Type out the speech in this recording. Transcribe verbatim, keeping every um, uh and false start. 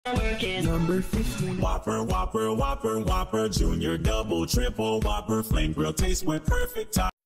Number fifteen. Whopper, Whopper, Whopper, Whopper Junior, double, triple Whopper, flame grill taste with perfect top.